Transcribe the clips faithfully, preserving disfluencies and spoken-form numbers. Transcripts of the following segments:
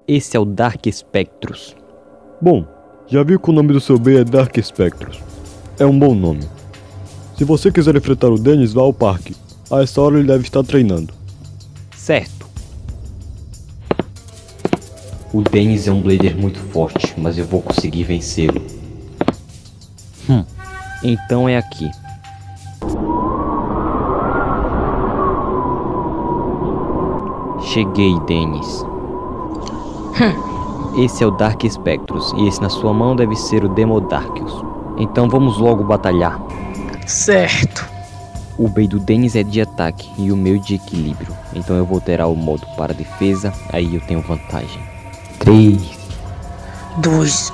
Esse é o Dark Spectrus. Bom, já viu que o nome do seu bem é Dark Spectrus. É um bom nome. Se você quiser enfrentar o Dennis, vá ao parque. A essa hora ele deve estar treinando. Certo. O Dennis é um Blader muito forte, mas eu vou conseguir vencê-lo. Hum, então é aqui. Cheguei, Dennis. Hum. Esse é o Dark Spectrus, e esse na sua mão deve ser o Demodarkius. Então vamos logo batalhar. Certo. O bem do Dennis é de ataque e o meu de equilíbrio. Então eu vou alterar o modo para defesa, aí eu tenho vantagem. três, dois,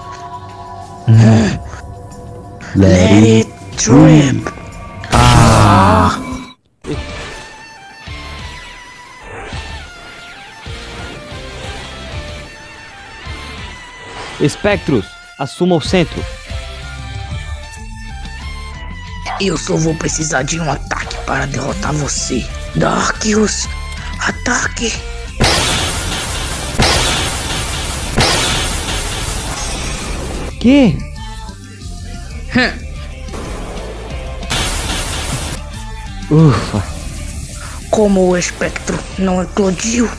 um. Let it drip. Ah. Spectrus, assuma o centro. Eu só vou precisar de um ataque para derrotar você. Darkius, ataque. Que? Hum. Ufa. Como o espectro não eclodiu.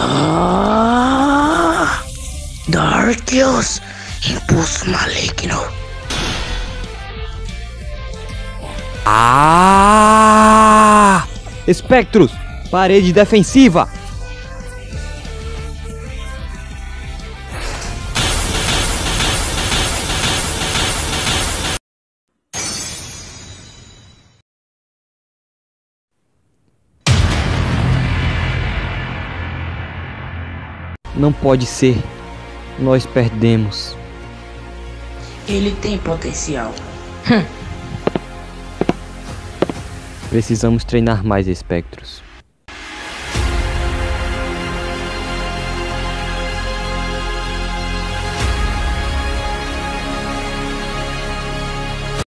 Ah! Darkius, impulso maligno. Ah! Spectrus, parede defensiva. Não pode ser. Nós perdemos. Ele tem potencial. Precisamos treinar mais, Spectrus.